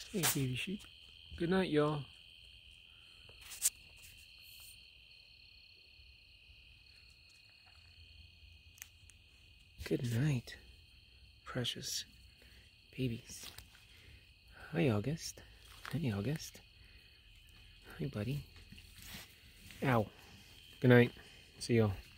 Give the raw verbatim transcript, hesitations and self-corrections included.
Hey, baby sheep. Good night, y'all. Good night, precious babies. Hi, August. Hey, August. Hi, buddy. Ow. Good night. See y'all.